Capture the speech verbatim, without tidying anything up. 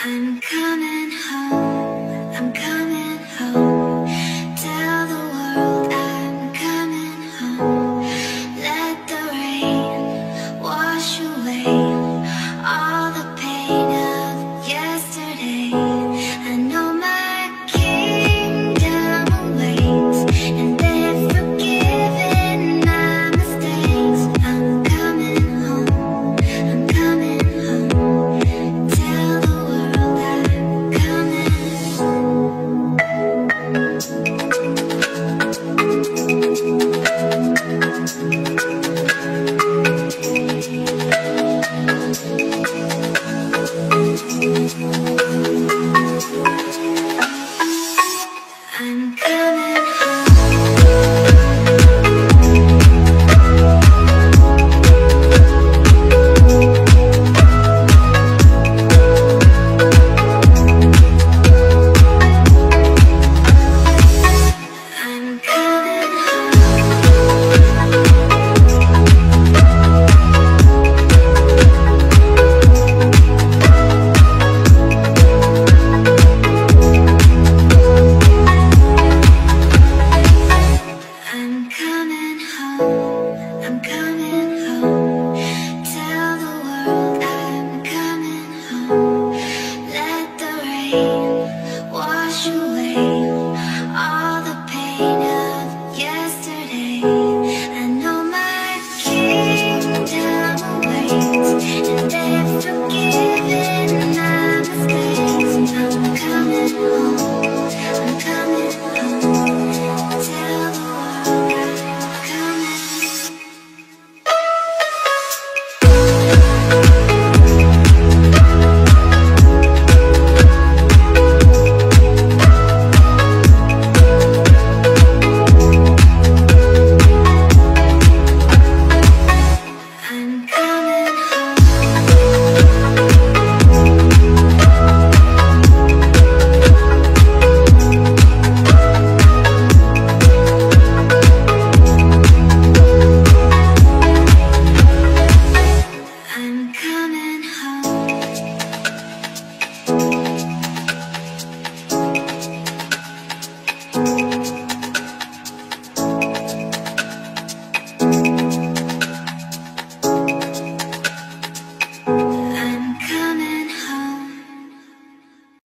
I'm coming home, I'm coming home. Tell the world I'm coming home. Let the rain wash away all the pain of yesterday. I know my kingdom awaits, and they've forgiven my mistakes. I'm coming home, I'm coming home. Tell the world I'm coming home. Thank you.